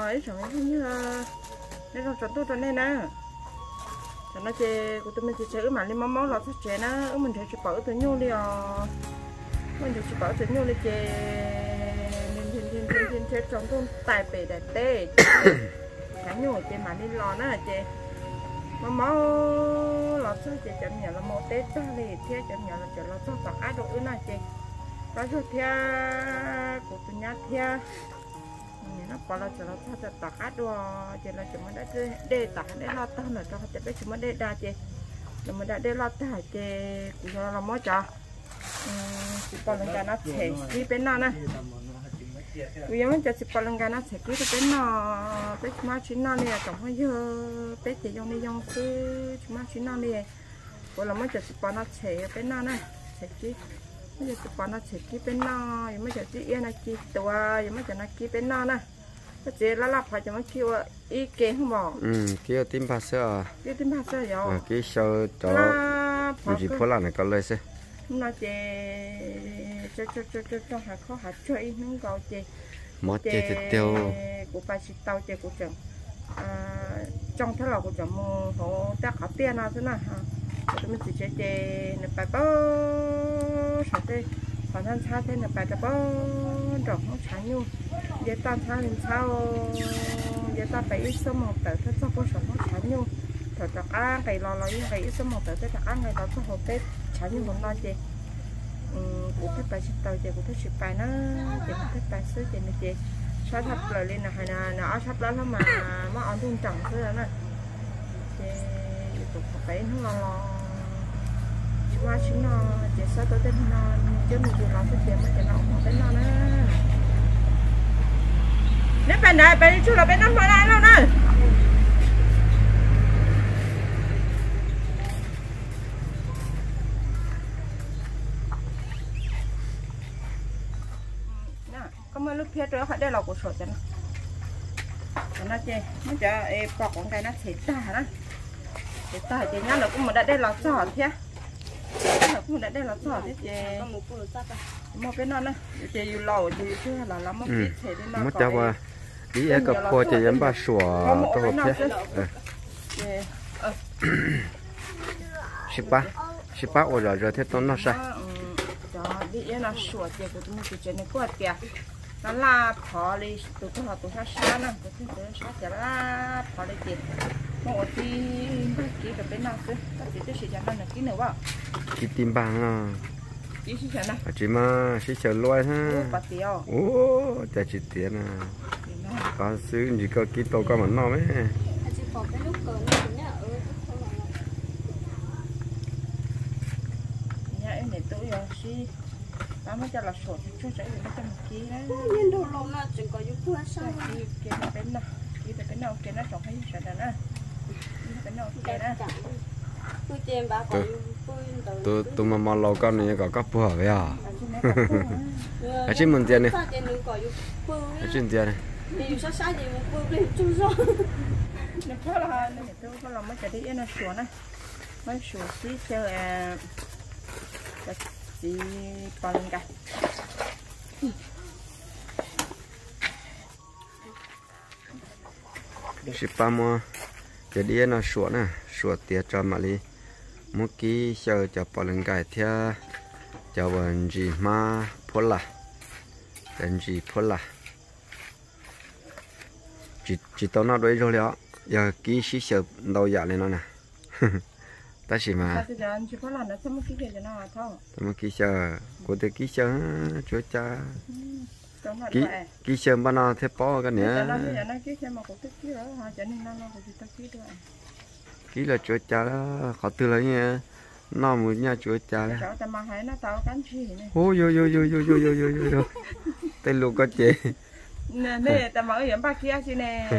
ấy chẳng như là nên là chọn tôi chọn này nè cho nó chơi của tụi mình chơi mà lên máu là thích chơi nó mình chơi bảo tự nhau đi mình chơi bảo tự nhau đi chơi nên chơi chọn tôi tài bể đại tê chẳng nhau chơi mà lên lò nó là chơi máu là sao chơi chậm nhỏ là một tết cho đi theo chậm nhỏ là chơi là sao tạc ác độ nữa chơi có chút theo của tụi nhát theo nó bỏ là cho nó thật tạc ác đồ chơi là chúng mình đã để tạc để lót ta nữa cho họ biết chúng mình để đa chơi chúng mình đã để lót ta chơi cũng cho nó mới cho còn lần cái nó sẽ đi bên nào nè bây giờ mình chỉ còn lần cái nó sẽ đi bên nào bên mà chuyến nào này chẳng phải giờ bên thì dùng đi dùng cứ chúng mà chuyến nào này còn là mình chỉ còn nó sẽ bên nào nè sẽ đi bây giờ chỉ còn nó sẽ đi bên nào giờ mình chỉ yên là điตัวgiờ mình chỉ là đi bên nào nè cái gì là lắp phải cho mình kêu ý kiến không bỏ kêu tim phá sữa kêu tim phá sữa rồi kêu sữa cho mình chỉ phô là này có lời sẽ nó chỉ cho hạt khó hạt chơi nó gọi chỉ mót chỉ thịt tiêu của bà chị tàu chỉ của chồng trong thế là của chồng họ đã khá tiền nào thế nào tụi mình chỉ chơi nè bà bơ sao thế còn thân sao thế nè bà bơ rồi không chán nhau giờ ta sao làm sao giờ ta phải ít số một tờ thế sao có số không chán nhau rồi tập ăn cái lò như vậy ít số một tờ thế tập ăn ngày đó có hộp tết chán nhau không lo gì của cái bài chị tàu chị của cái chị bài nó chị cái bài sứ chị này chị sao thắp lời lên là hay là nó sắp đó mà ăn thun trồng thế là nè chị tụt phải nó lo qua chúng nó chị sao tôi tên nó chứ mình chỉ lo cái chuyện mà chị nó không tên nó nữa nếu bên này bên chú là bên năm bên này đâu nè có mấy lúc phía trước họ đây là của sổ cho nó chơi nó cho bọc con cái nó xịt ta thì nhá là cũng mà đã đây là sỏ thế cũng đã đây là sỏ thế chị một cái non này chị yêu lầu thì chưa là lắm một ít thế nên nó cho qua đi ở cặp cô chị em ba sủa tôi hộp thế ship ba ôi rồi thế tôi nó sao đi nó sủa chị của tôi mình chỉ này có tiền nó là phò đi tụi tôi tụi sát nè tụi tôi sát chả là phò đi chị một tí kí cái bên nào chứ các chị tôi sẽ cho nó là kí nữa vào kí tim bằng à kí xí chả nè chị mà xí chả loài ha bát tiêu chả chỉ tiền à có xứ gì có kí to có mà no mấy nhà em này tôi rồi xí nó mới cho là sổ cho chạy về nó cho một ký đấy nhưng đồ lông là chỉ có những cua sao kia nó bên nào kia nó trồng hay sao đó nè bên nào kia nè tôi mà mò lâu con này có phù hợp vậy à ở trên mình tiền này ở trên tiền này nó có là tôi có lòng mới chạy đi nó sủa này mới sủa xí theo đi vào lên cái ship ba mua cái đi nó sủa nè sủa tiệt cho mà đi mua ký chờ cho vào lên cái theo cho vấn gì mà phô là vấn gì phô là chỉ tao nó đuổi rồi đó giờ ký xí sợ đầu giả lên nó nè ta chỉ mà một ký chờ của tôi ký chờ chúa cha ký chờ bao nó thế bỏ cái nữa ký là chúa cha đó họ từ lấy nha nó một nhà chúa cha đấy ô yo tên lục có chị nè ta mở yểm ba kia chứ nè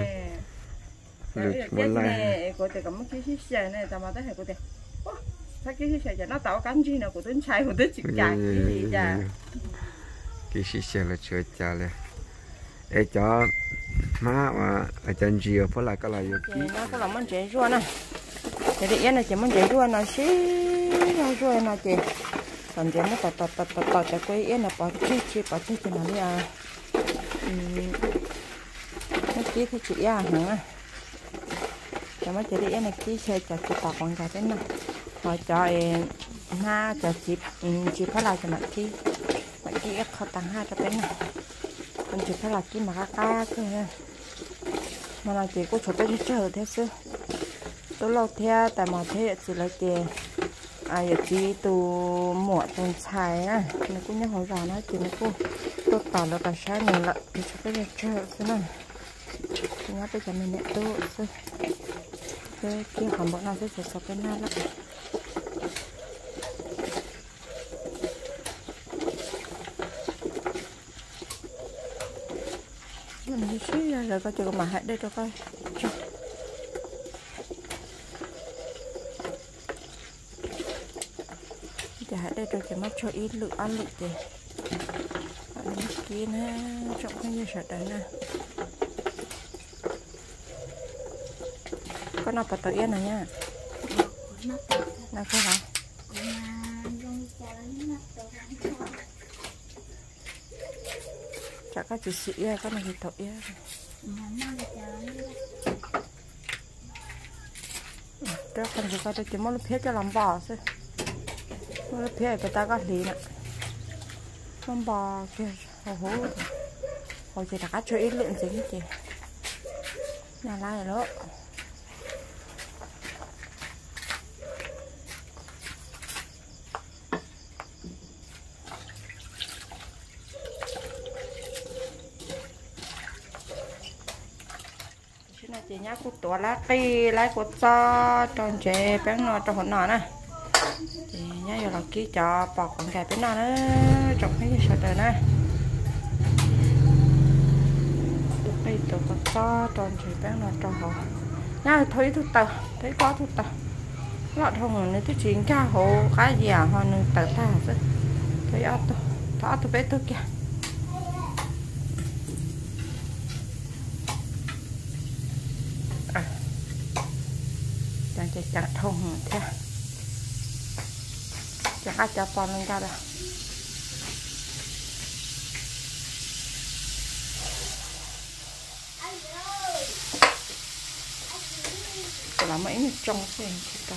nè của tôi có một cái xe này ta mà tới hay của tôi thấy cái xe nó tạo cánh chi nào của tôi chạy của tôi chịu chạy cái gì cha cái xe là chúa cha này để cho má mà ở trên chiều phải là cái là gì nó có làm món chè rua nè thì đi này chỉ món chè rua nó xí rua nó chè còn chè nó tọt chè quay yên là bỏ chi bỏ chi nào đi à nó kia thì chị à hả cho mấy chị đi này kia chơi cho chị tọt còn cả thế này rồi cho ha cho chị phải làm cho bạn kia khó tăng hai cho cái này còn chị phải làm kia mà cá cơ nha mà là chị có chỗ bên chờ thế xưa tôi lâu theo tại mà thế chị lấy tiền giờ chị từ muộn tuần xài á nó cũng nhớ hỏi vào nó chị nó cô tôi tỏ là cả sáng nhiều lận thì cho cái chờ xưa này thì nhớ bây giờ mình nhận tôi xưa cái kia hỏng bọn nào sẽ sửa cái nào lắm mình đi xí ra rồi coi chừng mà hãy đây cho coi chả hãy đây rồi chỉ mất cho ít lượng ăn lượng tiền kia nó trọng cái như sợ đấy nè có nào bắt đầu yên này nha nào cái nào chả có chỉ sĩ có này thì thổi đó còn gì có tôi chỉ muốn phía cho làm bò thôi muốn phía người ta có lý nè làm bò kia hồi chị đã cho ít lượng dính chị nhà lai rồi đó chị nhá cút tua lá cây lá cút to tròn chè bán nọ trong hỗn nọ nè chị nhá giờ là ký cho bọc con gà bán nọ nữa trồng cái gì sợ đời nè cây tua to tròn chè bán nọ trong hỗn nhá thấy thuốc tờ thấy có thuốc tờ lọt không nên tôi chuyện ca hộ cái gì à họ nên tự ta chứ thấy ớt tôi bé tôi kìa chẳng thông thế chẳng ai cho con lên ra đâu là mấy người trong cái chị con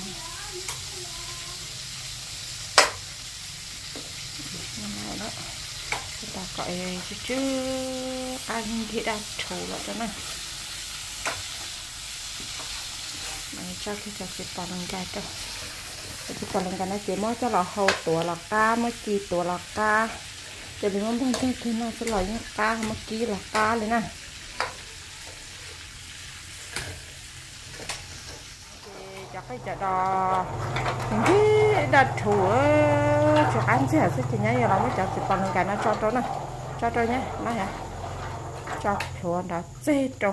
đó người ta gọi chứ ăn thì đã trầu lại cho này cho cái bò lăng gà cho cái bò lăng gà nó chỉ mới cho là hầu tuổi là cá mới chi tuổi là cá để mình muốn cho thế nào sẽ lấy những cá mới chi là cá lên nè cho cái chợ đò cái đặt thủ cho ăn sẽ chỉ nhá giờ nó mới cho cái bò lăng gà nó cho này cho nhé nó hả cho thủ đã dê trâu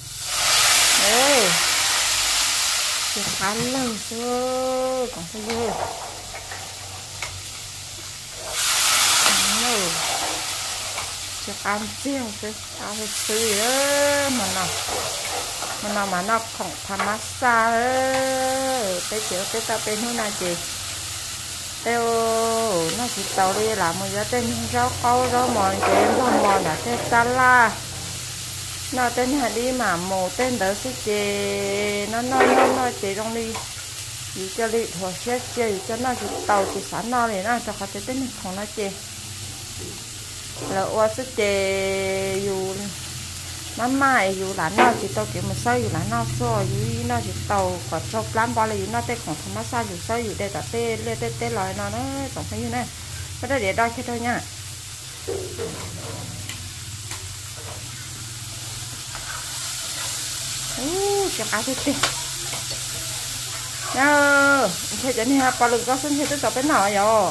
ê ăn lâu chưa còn sao dưa lâu chắc ăn chiêu chứ ăn xứ đó mà nó không tham massage cái kiểu cái tao bên hướng nào chị tao nó chỉ tàu đi làm một giá tên rau câu rau mòn chị rau mòn là cái salad nó tên là đi mà mồ tên đỡ sẽ chè nó chè trong đi gì cho đi thôi sẽ chè cho nó chỉ tàu chỉ sẵn nó này nó cho họ tên là không nó chè là qua sẽ chè dù nó mai dù là nó chỉ tàu kiểu mà sao dù là nó xô dù nó chỉ tàu còn cho lắm bao là dù nó tên còn không massage dù sao dù đây là tên lời nó tổng thấy như này cái đó để đo cho thôi nha chắc ăn hết đi nha thế cho nên bà lực có xin hết tất cả bên nào rồi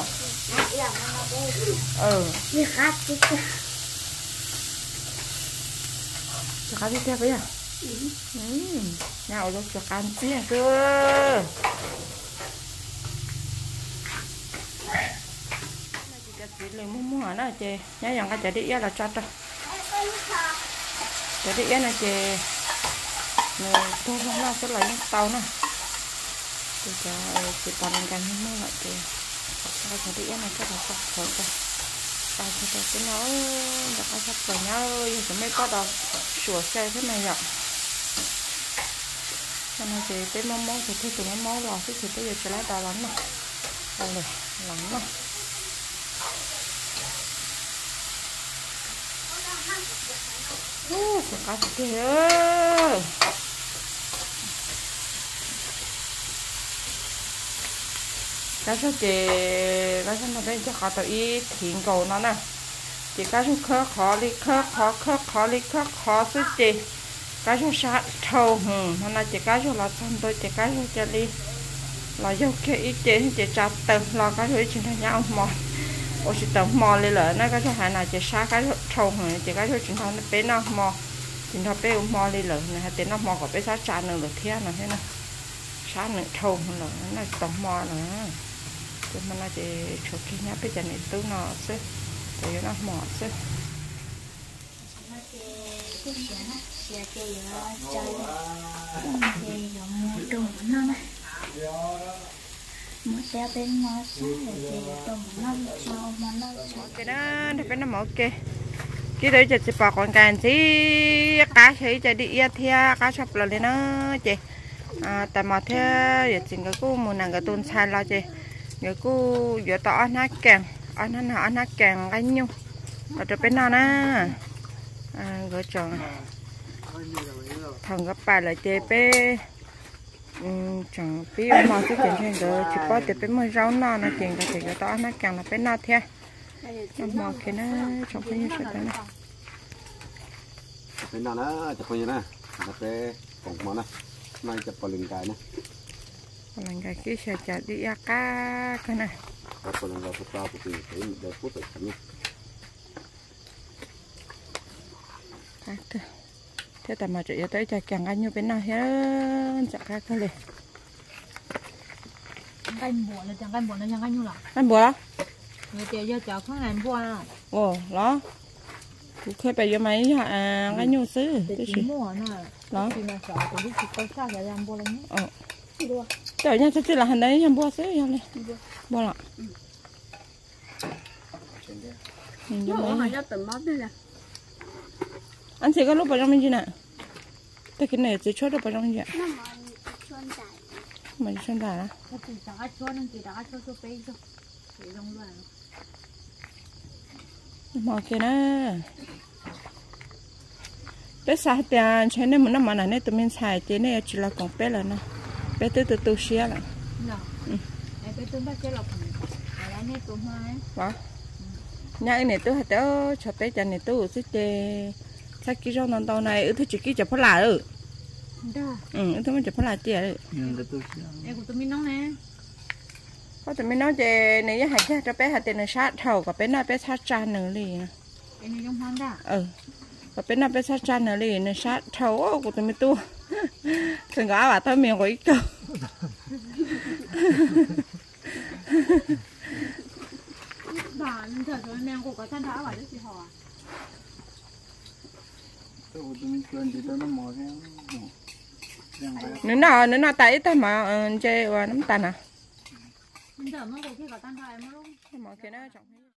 chắc ăn đi theo bây giờ nào rồi chắc ăn tiếp cơ chị lấy mua nó chị nhá rằng cái chị đi là cho chị đi này chị tôi không lo sẽ lấy những tàu này thì cho chị toàn làm cái như vậy thì cái đĩa này chắc là sạch rồi tại thì cái nó đã có sắp tới nhau rồi thì mấy có đó sửa xe thế này ạ cho nên thì cái món thì tôi từng món lò thì bây giờ sẽ lấy đào lắm nè đây này lắm nè sẽ có gì ơi cái số chị cái số nó đây cho họ tự ý thiện cầu nó nè chị cái số khó đi khó số chị cái số sát thâu nó là chị cái số là xong tôi chị cái số cho đi là dâu cái ý chị chặt từng là cái số chị thay nhau mò ô chị tổng mò lên lỡ nó cái số hai là chị sát cái số thâu chị cái số chị thâu nó bé nó mò chị thâu bé mò lên lỡ này tiền nó mò có bé sát chặt nữa được thế nào thế nào sát nữa thâu lỡ nó tổng mò nữa thì mình là chị chụp cái nháp bây giờ này tôi nó sẽ để nó mỏ sẽ cái đó bên nó mỏ kê cái đấy chị bỏ còn càng gì cá thấy chị đi theo cá sập là lên nó chị tại mà theo giờ chỉ cái cô muốn nàng cái tôn sai lo chị người cô giờ tao ăn hát càng anh nhung ở chỗ bên nào nè gỡ chồng thằng gặp bà lại chơi bé chẳng biết mà cái chuyện chuyện đó chỉ có tiền bên mới rau nó chuyện cái chuyện tao ăn hát càng là bên nào theo mà cái nó trong cái như thế này bên nào đó chụp như này là cái cổng món này này chụp vào lưng cái này lần cái kia sẽ chặt đi cá cái này còn là cái tao thì thấy để phút được chấm thếแต่มาจะ要tới chặt chẳng anh như bên nào hết chặt cá cái này canh bùa là chẳng canh bùa nó chẳng canh như là anh bùa đó người chơi giờ chợ khác này bùa nào ồ đó cũngเคยไปเยอะไหมanh nhưซื้อ để chỉ mua nè đó thì mà sợ tụi biết chỉ có sao để làm bùa lên trời nha chắc là hành đấy em bùaซื้อยังเลยbùa lạ anh sẽ có lúc vào trong bên gì nè cái này chỉ chốt được vào trong gì ạ mình xuân đài á mò kia nè bé xài tiền chơi nên muốn nằm mà này tụi mình xài thế này chỉ là còn bé là nó bé từ từ xia là vâng nhà này tôi hạt đó cho tới chân này tôi sẽ chơi sao kia rau non tàu này tôi chỉ kia chụp phá lại rồi tôi mới chụp phá lại chơi rồi của tụi mình nóng nè có tụi mình nói chơi này hạt cho bé hạt tiền này sát thầu có bé nào bé sát tràn nữa liền cái này trong hoang đã có bé nào bé sát tràn nữa liền này sát thầu của tụi mình tu thường có bà tôi miệng có ít câu bà nên thật rồi nè cô có thân tháo vậy chứ họ nữa nào tại ta mà chơi và nắm tay à nên thật nó có khi có thân tháo em luôn mà cái nó trọng